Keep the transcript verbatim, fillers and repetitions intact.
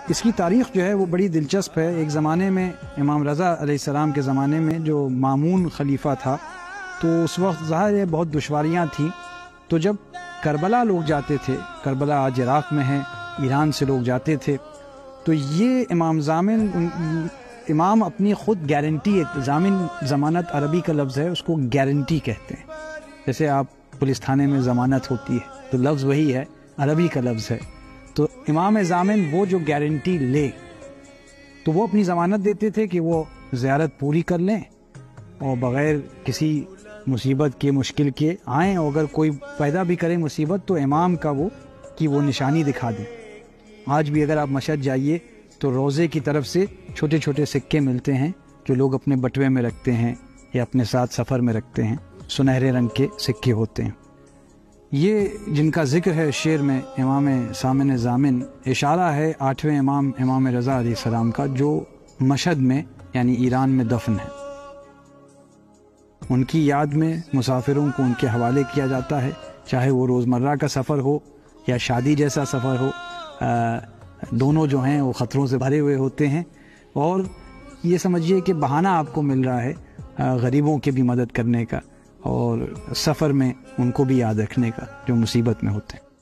اس کی تاریخ جو ہے وہ بڑی دلچسپ ہے۔ ایک زمانے میں امام رضا علیہ السلام کے زمانے میں جو مامون خلیفہ تھا تو اس وقت ظاہر ہے بہت دشواریاں تھیں، تو جب کربلا لوگ جاتے تھے، کربلا آج عراق میں ہے، ایران سے لوگ جاتے تھے، تو یہ امام ضامن امام اپنی خود گارنٹی، ضامن ضمانت عربی کا لفظ ہے، اس کو گارنٹی کہتے ہیں۔ جیسے آپ پولیس تھانے میں ضمانت ہوتی ہے تو لفظ وہی ہے، عربی کا لفظ ہے۔ تو امام ضامن وہ جو گارنٹی لے تو وہ اپنی ضمانت دیتے تھے کہ وہ زیارت پوری کر لیں اور بغیر کسی مصیبت کے، مشکل کے آئیں، اور اگر کوئی پیدا بھی کرے مصیبت تو امام کا وہ کی وہ نشانی دکھا دیں۔ آج بھی اگر آپ مشہد جائیے تو روضے کی طرف سے چھوٹے چھوٹے سکے ملتے ہیں جو لوگ اپنے بٹوے میں رکھتے ہیں یا اپنے ساتھ سفر میں رکھتے ہیں، سنہرے رنگ کے سکے ہوتے ہیں۔ یہ جن کا ذکر ہے شعر میں امام ثامن ضامن، اشارہ ہے آٹھویں امام امام رضا علیہ السلام کا، جو مشہد میں یعنی ایران میں دفن ہے۔ ان کی یاد میں مسافروں کو ان کے حوالے کیا جاتا ہے، چاہے وہ روزمرہ کا سفر ہو یا شادی جیسا سفر ہو، دونوں جو ہیں وہ خطروں سے بھرے ہوئے ہوتے ہیں، اور یہ سمجھیے کہ بہانہ آپ کو مل رہا ہے غریبوں کی بھی مدد کرنے کا اور سفر میں ان کو بھی یاد رکھنے کا جو مصیبت میں ہوتے ہیں۔